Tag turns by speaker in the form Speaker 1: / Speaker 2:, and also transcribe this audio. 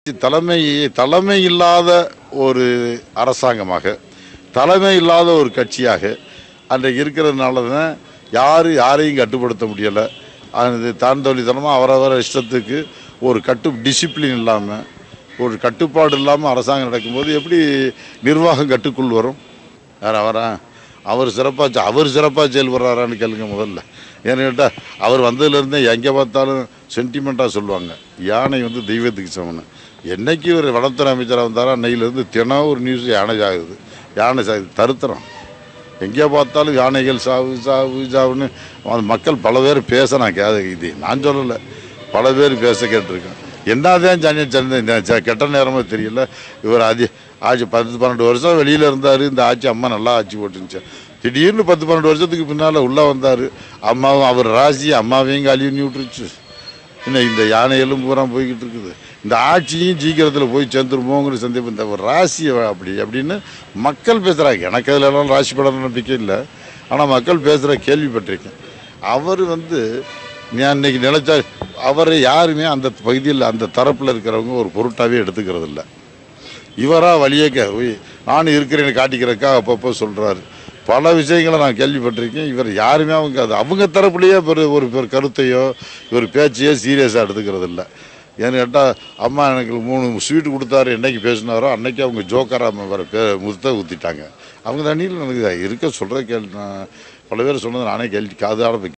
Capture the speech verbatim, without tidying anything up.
Speaker 1: தலைமை தலைமை இல்லாத ஒரு அரசாங்கமாக, தலைமை இல்லாத ஒரு கட்சியாக அன்றைக்கு இருக்கிறதுனால தான் யார் யாரையும் கட்டுப்படுத்த முடியலை. அது தாந்தொழித்தனமாக அவரவர இஷ்டத்துக்கு ஒரு கட்டு டிசிப்ளின் இல்லாமல், ஒரு கட்டுப்பாடு இல்லாமல் அரசாங்கம் நடக்கும்போது எப்படி நிர்வாகம் கட்டுக்குள் வரும்? யார் அவரா? அவர் சிறப்பாக அவர் சிறப்பாக செயல்படுறாரான்னு கேளுங்க முதல்ல. ஏன்னு கேட்டால் அவர் வந்ததுலேருந்தே எங்கே பார்த்தாலும் சென்டிமெண்ட்டாக சொல்லுவாங்க, யானை வந்து தெய்வத்துக்கு சமன்னு. என்றைக்கு இவர் வனத்துறை அமைச்சராக வந்தாரோ அன்னையிலேருந்து தினம் ஒரு நியூஸ் யானை சாகுது, யானை சாகுது, தருத்திரம். எங்கே பார்த்தாலும் யானைகள் சாவு சாவு சாவுன்னு மக்கள் பல பேர் பேச நான் கே இது நான் சொல்லலை, பல பேர் பேச கேட்டிருக்கேன். என்னதான் ஜனி சந்த கெட்ட நேரமாக தெரியல. இவர் ஆட்சி ஆட்சி பத்து பன்னெண்டு வருஷம் வெளியில் இருந்தார். இந்த ஆட்சி அம்மா நல்லா ஆட்சி போட்டுருந்துச்சு. திடீர்னு பத்து பன்னெண்டு வருஷத்துக்கு பின்னால் உள்ளே வந்தார். அம்மாவும் அவர் ராசி அம்மாவையும் கழுவி விட்டுருச்சு. இன்னும் இந்த யானைகளும் பூரா போய்கிட்டு இருக்குது. இந்த ஆட்சியும் சீக்கிரத்தில் போய் சேர்ந்துருமோங்கிற சந்தேகம். இந்த ஒரு ராசியை அப்படி அப்படின்னு மக்கள் பேசுகிறாங்க. எனக்கு அதிலெல்லாம் ராசி படம் நம்பிக்கை இல்லை, ஆனால் மக்கள் பேசுகிற கேள்விப்பட்டிருக்கேன். அவர் வந்து நான் இன்னைக்கு நினைச்சா அவரை யாருமே அந்த பகுதியில் அந்த தரப்பில் இருக்கிறவங்க ஒரு பொருட்டாகவே எடுத்துக்கிறது இல்லை. இவராக வழியே கே நானும் இருக்கிறேன்னு காட்டிக்கிறக்கா அப்பப்போ சொல்கிறாரு. பல விஷயங்களை நான் கேள்விப்பட்டிருக்கேன். இவர் யாருமே அவங்க அது அவங்க தரப்புலையே ஒரு ஒரு கருத்தையோ ஒரு பேச்சையோ சீரியஸாக எடுத்துக்கிறது இல்லை. ஏன்னு கேட்டால் அம்மா எனக்கு மூணு ஸ்வீட்டு கொடுத்தாரு, என்னைக்கு பேசினாரோ அன்னைக்கு அவங்க ஜோக்கராக வர பே முத்த ஊற்றிட்டாங்க. அவங்க தண்ணியில் எனக்கு இருக்க சொல்கிற கேள்வி. நான் பல பேர் சொன்னது நானே கேள்வி காதாட